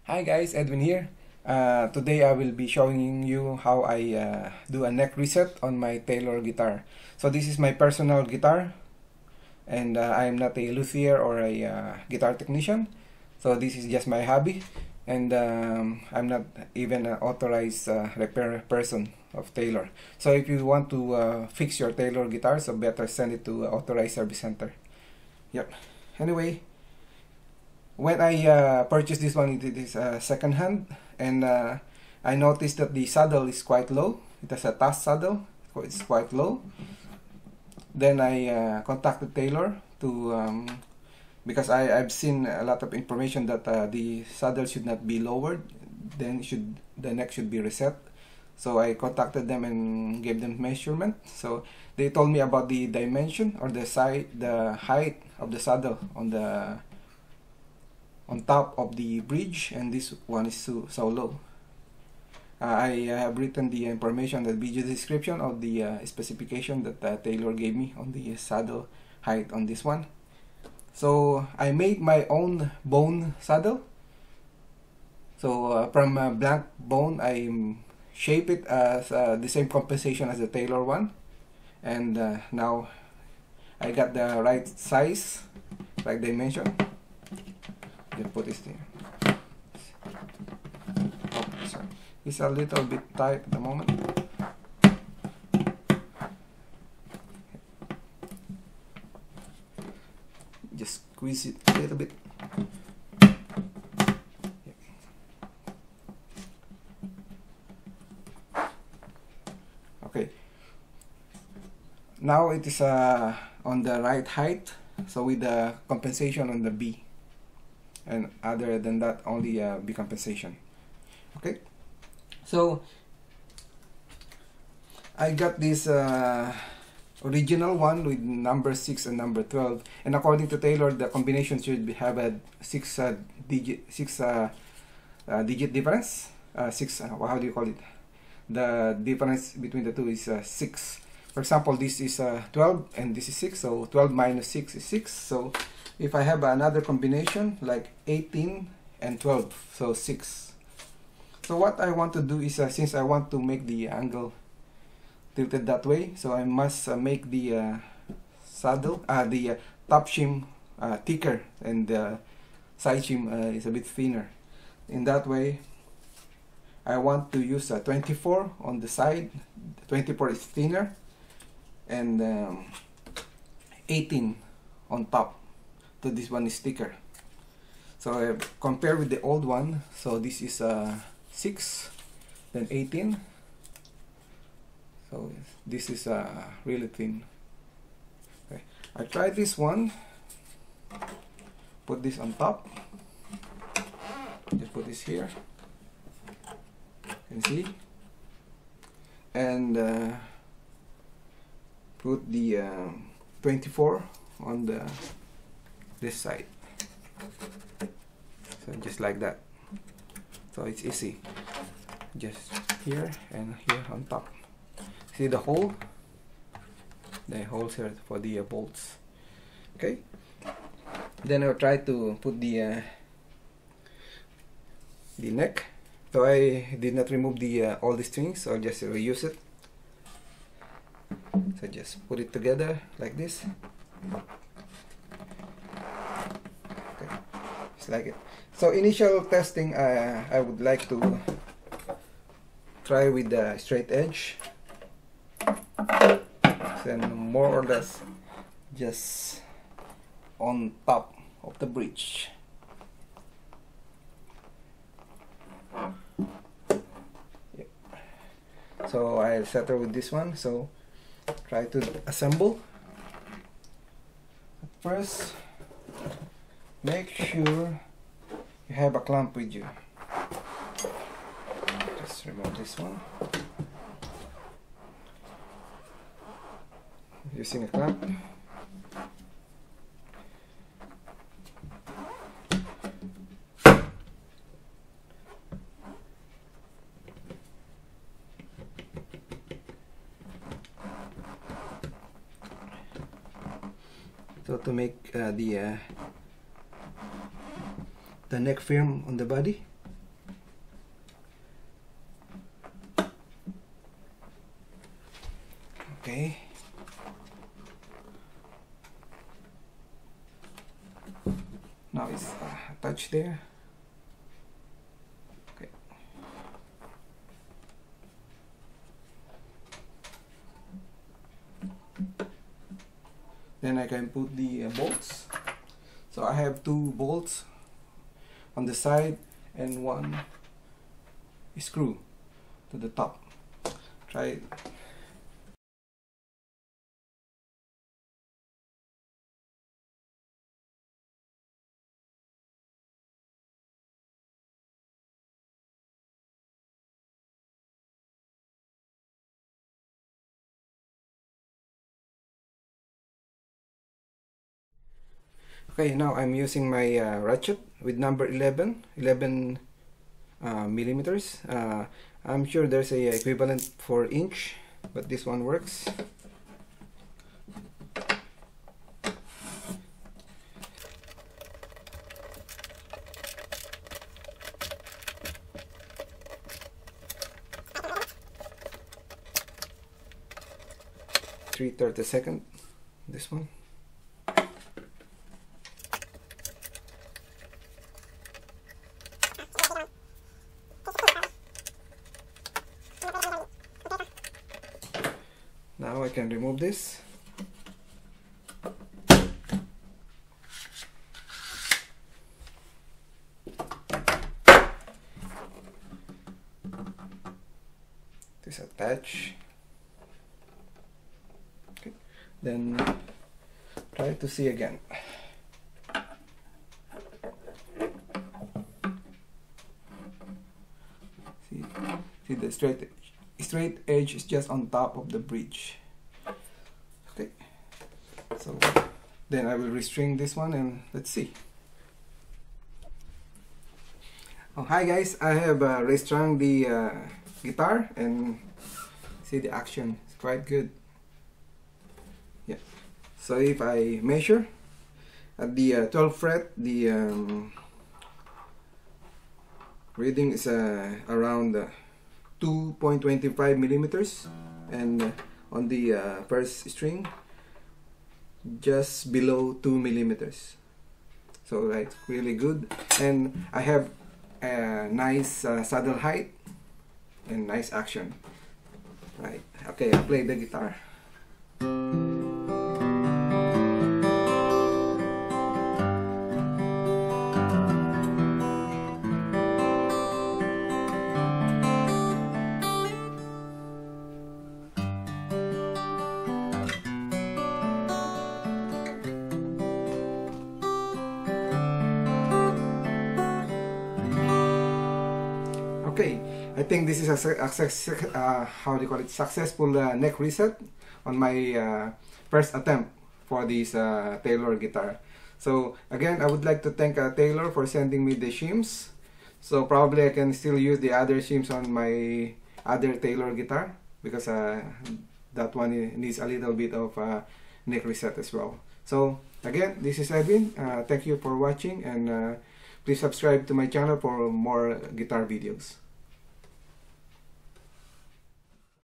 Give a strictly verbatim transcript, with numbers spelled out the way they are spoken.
Hi guys, Edwin here. Uh, today I will be showing you how I uh, do a neck reset on my Taylor guitar. So this is my personal guitar, and uh, I'm not a luthier or a uh, guitar technician. So this is just my hobby, and um, I'm not even an authorized uh, repair person of Taylor. So if you want to uh, fix your Taylor guitar, so better send it to authorized service center. Yep. Anyway, when I uh, purchased this one, it is uh, second hand, and uh, I noticed that the saddle is quite low. It has a task saddle, so it's quite low. Then I uh, contacted Taylor to um, because I, I've seen a lot of information that uh, the saddle should not be lowered, then should the neck should be reset. So I contacted them and gave them measurement. So they told me about the dimension or the side, the height of the saddle on the on top of the bridge, and this one is so, so low. Uh, I have written the information, the video description of the uh, specification that uh, Taylor gave me on the saddle height on this one. So I made my own bone saddle. So uh, from uh, blank bone, I shape it as uh, the same compensation as the Taylor one, and uh, now I got the right size, like dimension. Just put this there. Oh, sorry. It's a little bit tight at the moment. Just squeeze it a little bit. Okay. Now it is uh, on the right height, so with the compensation on the B. And other than that, only uh, B compensation. Okay, so I got this uh, original one with number six and number twelve, and according to Taylor, the combination should be, have a six uh, digit six uh, uh, digit difference. Uh, six. Uh, how do you call it? The difference between the two is uh, six. For example, this is uh, twelve and this is six, so twelve minus six is six. So if I have another combination like eighteen and twelve, so six. So what I want to do is, uh, since I want to make the angle tilted that way, so I must uh, make the uh, saddle, uh, the uh, top shim uh, thicker, and the side shim uh, is a bit thinner. In that way, I want to use uh, twenty-four on the side. twenty-four is thinner, and um, eighteen on top. So this one is thicker. So I compare with the old one. So this is uh, six, then eighteen. So this is uh, really thin. Okay. I tried this one. Put this on top. Just put this here. You can see. And uh, put the uh, twenty-four on the this side, so just like that. So it's easy, just here and here on top. See the hole? The holes here for the uh, bolts. Okay, then I'll try to put the uh, the neck. So I did not remove the uh, all the strings, so I'll just reuse it. So just put it together like this. Like it. So initial testing, uh, I would like to try with the straight edge, then more or less just on top of the bridge. Yep. So I'll settle with this one. So try to assemble. First, make sure you have a clamp with you. Just remove this one. Using a clamp. So to make uh, the uh, the neck firm on the body, Okay. Now it's uh, attached there. Okay. Then I can put the uh, bolts. So I have two bolts on the side and one screw to the top. Try it. Okay, now I'm using my uh, ratchet with number eleven, eleven uh, millimeters. Uh, I'm sure there's a equivalent for inch, but this one works. three thirty-second, this one. Now I can remove this. This attach. Okay. Then try to see again. See, see the straight edge. Straight edge is just on top of the bridge. Okay, so then I will restring this one and let's see. Oh, hi guys, I have uh, restrung the uh, guitar and see the action. It's quite good. Yeah. So if I measure at the uh, twelfth fret, the um, reading is uh, around uh, two point two five millimeters, and uh, on the uh, first string just below two millimeters. So that's really good, and I have a nice uh, saddle height and nice action. Right, okay, I'll play the guitar. Okay, I think this is a, a, a uh, how do you call it, successful uh, neck reset on my uh, first attempt for this uh, Taylor guitar. So again, I would like to thank uh, Taylor for sending me the shims. So probably I can still use the other shims on my other Taylor guitar, because uh, that one needs a little bit of uh, neck reset as well. So again, this is Edwin. Uh, thank you for watching, and uh, please subscribe to my channel for more guitar videos.